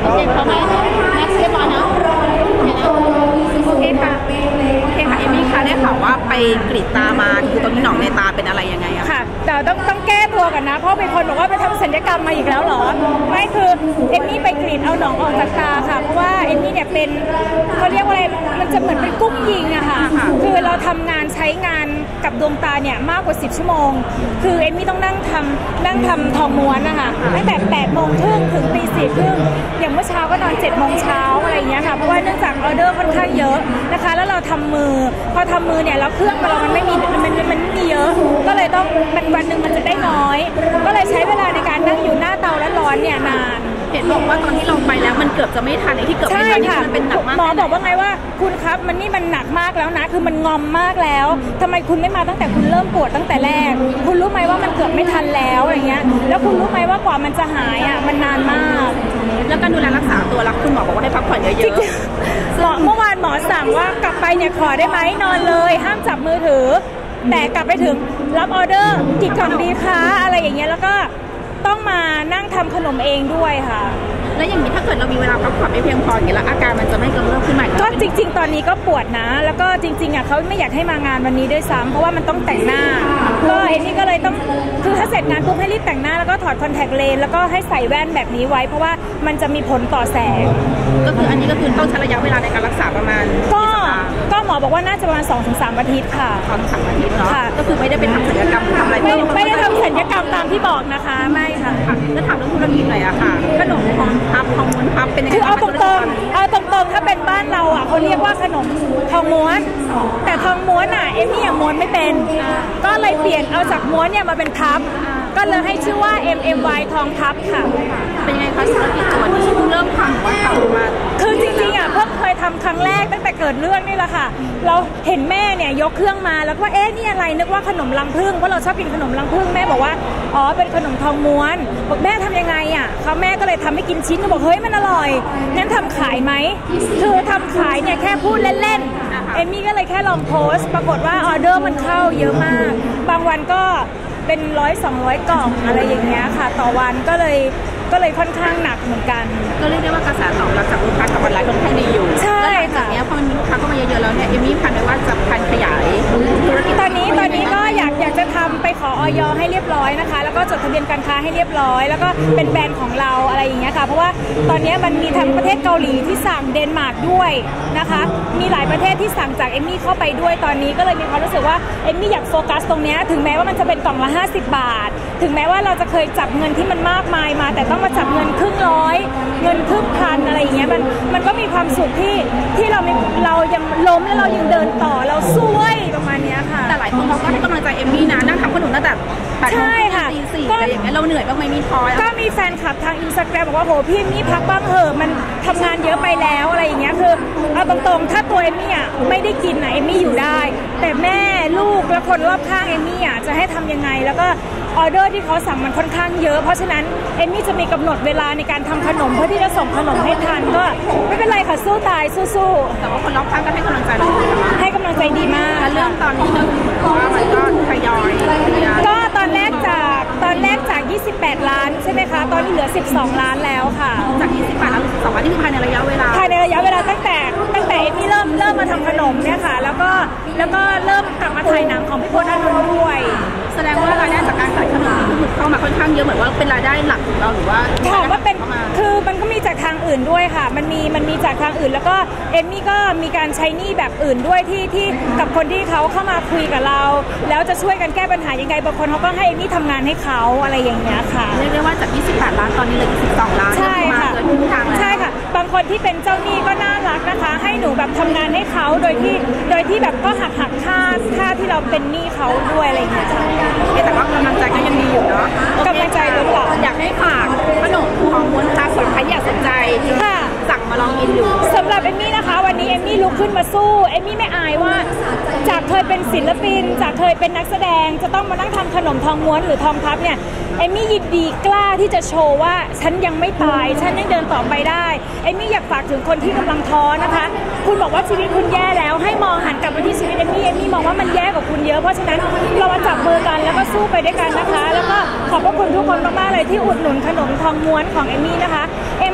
เช็คเขาไหมแม็กซ์เรียบร้อยนะโอเคค่ะเอมี่ค่ะได้ข่าวว่าไปกรีดตามาคือตอนนี้หนองในตาเป็นอะไรยังไงอะค่ะแต่ต้องแก้ตัวกันนะเพราะเป็นคนบอกว่าไปทำศัลยกรรมมาอีกแล้วเหรอไม่คือเอมี่ไปกรีดเอาหนองออกจากตาค่ะเพราะว่าเอมี่เนี่ยเป็นเขาเรียกว่าอะไรมันจะเหมือนเป็นกุ้งยิงอะค่ะคือเราทำงานใช้งานกับดวงตาเนี่ยมากกว่า10 ชั่วโมงคือเอมี่ต้องนั่งทำทองม้วนนะคะตั้งแต่8:30ถึงตี 4:30อย่างเมื่อเช้าก็นอน7:00 เช้าอะไรอย่างเงี้ยค่ะเพราะว่าเนื่องจากออเดอร์ค่อนข้างเยอะนะคะแล้วเราทำมือพอทำมือเนี่ยแล้วเครื่องเรามันไม่มีเยอะก็เลยต้องวันหนึ่งมันจะได้น้อยก็เลยใช้เวลาในการนั่งอยู่หน้าเตาและร้อนเนี่ยนานเห็นบอกว่าตอนที่ลงไปแล้วมันเกือบจะไม่ทันไอ้ที่เกือบไม่ทันมันเป็นหนักมากหมอบอกว่าไงว่าคุณครับมันหนักมากแล้วนะคือมันงอมมากแล้วทำไมคุณไม่มาตั้งแต่คุณเริ่มปวดตั้งแต่แรกคุณรู้ไหมว่ามันเกือบไม่ทันแล้วอะไรเงี้ยแล้วคุณรู้ไหมว่ากว่ามันจะหายอ่ะมันนานมากแล้วการดูแลรักษาตัวแล้วคุณหมอบอกว่าให้พักผ่อนเยอะๆเมื่อวานหมอสั่งว่ากลับไปเนี่ยขอได้ไหมนอนเลยห้ามจับมือถือแต่กลับไปถึงรับออเดอร์กี่กล่องดีคะอะไรอย่างเงี้ยแล้วก็ต้องมานั่งทำขนมเองด้วยค่ะแล้วอย่างนี้ถ้าเกิดเรามีเวลาพักผ่อนไม่เพียงพออย่างนี้แล้วอาการมันจะไม่กำเริบขึ้นใหม่ก็จริงๆตอนนี้ก็ปวดนะแล้วก็จริงๆอ่ะเขาไม่อยากให้มางานวันนี้ด้วยซ้ำเพราะว่ามันต้องแต่งหน้าก็เอ็นนี่ก็เลยต้องคือถ้าเสร็จงานปุ๊บให้รีบแต่งหน้าแล้วก็ถอดคอนแทคเลนส์แล้วก็ให้ใส่แว่นแบบนี้ไว้เพราะว่ามันจะมีผลต่อแสงก็คืออันนี้ก็คือต้องใช้ระยะเวลาในการรักษาประมาณก็หมอบอกว่าน่าจะประมาณ 2-3 อาทิตย์ค่ะ 2-3 อาทิตย์เนาะก็คือไม่ได้เป็นทำศัลยกรรมทำอะไรไม่ได้ทำศัลยกรรมตามที่บอกนะคะไม่ค่ะแล้วถามเรื่องธุรกิจหน่อยอะค่ะขนมทองพับทองม้วนพับเป็นยังไงคือเอาตรงถ้าเป็นบ้านเราอ่ะเขาเรียกว่าขนมทองม้วนแต่ทองม้วนอ่ะเอมี่ม้วนไม่เป็นก็เลยเปลี่ยนเอาจากม้วนเนี่ยมาเป็นพับก็เลยให้ชื่อว่า MMY ทองพับค่ะเป็นไงคะธุรกิจตัวนี้เริ่มทำว่าทำมาคือจริงๆอ่ะเพิ่งเคยทำครั้งแรกตั้งแต่เกิดเรื่องนี่แหละค่ะเราเห็นแม่เนี่ยยกเครื่องมาแล้วก็นี่อะไรนึกว่าขนมรังผึ้งเพราะเราชอบกินขนมรังผึ้งแม่บอกว่าอ๋อเป็นขนมทองม้วนบอกแม่ทำยังไงอ่ะเขาแม่ก็เลยทำให้กินชิ้นก็บอกเฮ้ยมันอร่อยงั้นทำขายไหมคือทำขายเนี่ยแค่พูดเล่นๆเอมี่ก็เลยแค่ลองโพสต์ปรากฏว่าออเดอร์มันเข้าเยอะมากบางวันก็เป็น100-200 กล่องอะไรอย่างเงี้ยค่ะต่อวันก็เลยค่อนข้างหนักเหมือนกันก็เรียกได้ว่ากระแสตอบรับจากลูกค้ากับออนไลน์ค่อนข้างดีอยู่ใช่ค่ะเนี้ยพอมีลูกค้าเข้ามาเยอะๆแล้วเนี่ยเอมี่พันไว้ว่าจะพันขยายธุรกิจตอนนี้ก็อยากจะทำไปขออย.ให้เรียบร้อยนะคะแล้วก็จดทะเบียนการค้าให้เรียบร้อยแล้วก็เป็นแบรนด์ของเราอะไรอย่างเงี้ยค่ะเพราะว่าตอนนี้มันมีทั้งประเทศเกาหลีที่สั่งเดนมาร์กด้วยนะคะมีหลายประเทศที่สั่งจากเอมี่เข้าไปด้วยตอนนี้ก็เลยมีความรู้สึกว่าเอมี่อยากโฟกัสตรงนี้ถึงแม้ว่ามันจะเป็นกล่องละ50 บาทถึงแม้ว่าเราจะเคยจับเงินที่มันมากมายมาแต่ต้องมาจับเงินครึ่ง100เงินครึ่งพันอะไรอย่างเงี้ยมันก็มีความสุขที่เรายังล้มแล้วเรายังเดินต่อเราสู้ประมาณนี้ค่ะแต่หลายคนเขาก็ให้กำลังใจเอมี่นะนั่งทำขนมตั้งแต่ใช่ค่ะก็อย่างเงี้ยเราเหนื่อยบ้างไหมมีท้อก็มีแฟนคลับทางอินสตาแกรมบอกว่าโหพี่มี่พักบ้างเถอะมันทำงานเยอะไปแล้วอะไรอย่างเงี้ยคือเอาตรงๆถ้าตัวเอมี่ไม่ได้กินเอมี่อยู่ได้แต่แม่ลูกและคนรอบข้างเอมี่จะให้ทำยังไงแล้วก็ออเดอร์ที่เขาสั่งมันค่อนข้างเยอะเพราะฉะนั้นเอมี่จะมีกำหนดเวลาในการทำขนมเพื่อที่จะส่งขนมให้ทันก็ไม่เป็นไรค่ะสู้ตายสู้ๆแต่ว่าคนรอบข้างก็ให้กำลังใจเราให้กำลังใจดีมากเรื่องตอนนี้ก็เพราะว่ามันก็ทยอยก็ตอนแรกจาก28 ล้านใช่ไหมคะตอนนี้เหลือ12 ล้านแล้วค่ะจาก28ล้าน12ล้านนี่คือภายในระยะเวลาตั้งแต่เอมี่เริ่มมาทำขนมเนี่ยค่ะแล้วก็เริ่มกลับมาถ่ายหนังของพี่พจน์อานนท์ด้วยแสดงว่ารายได้จากการขายขนมนี่เข้ามาค่อนข้างเยอะเหมือนว่าเป็นรายได้หลักของเราหรือว่าถามว่าเป็นคือมันก็มีจากทางอื่นด้วยค่ะมันมีจากทางอื่นแล้วก็เอมี่ก็มีการใช้หนี้แบบอื่นด้วยที่กับคนที่เขาเข้ามาคุยกับเราแล้วจะช่วยกันแก้ปัญหายังไงบางคนเขาก็ให้เอมี่ทำงานให้เขาอะไรอย่างเงี้ยค่ะเรียกได้ว่าจาก28 ล้านตอนนี้เหลือ12 ล้านใช่ค่ะใช่ค่ะบางคนที่เป็นเจ้าหนี้ก็น่ารักนะคะให้หนูแบบทำงานให้เขาโดยที่แบบก็หักค่าที่เราเป็นหนี้เขาด้วยอะไรอย่างเงี้ยแต่ว่ากำลังใจก็ยังดีอยู่เนาะกำลังใจล้นหลามอยากให้ฝากขนมทองม้วนคลาสสิกใครอยากสนใจสั่งมาลองกินดูสำหรับเอมี่นะคะวันนี้เอมี่ลุกขึ้นมาสู้เอมี่ไม่อายว่าจากเคยเป็นศิลปินจากเคยเป็นนักแสดงจะต้องมานั่งทำขนมทองม้วนหรือทองพับเนี่ยเอมี่ยินดีกล้าที่จะโชว์ว่าฉันยังไม่ตายฉันยังเดินต่อไปได้เอมี่อยากฝากถึงคนที่กำลังท้อนะคะคุณบอกว่าชีวิตคุณแย่แล้วให้มองหันกลับมาที่ชีวิตเอมี่มองว่ามันแย่กว่าคุณเยอะเพราะฉะนั้นเรามาจับมือกันแล้วก็สู้ไปด้วยกันนะคะแล้วก็ขอบพระคุณทุกคนมากๆเลยที่อุดหนุนขนมทองม้วนของเอมี่นะคะ MMY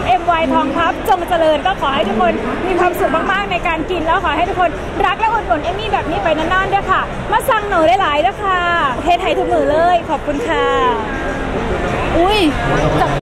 ทองพับจงเจริญก็ขอให้ทุกคนมีความสุขมากๆในการกินแล้วขอให้ทุกคนรักและอุดหนุนเอมมี่แบบนี้ไปนานๆด้วยค่ะมาสั่งหนูหลายๆด้วยค่ะเทไทยทุกมือเลยขอบคุณค่ะอุ้ย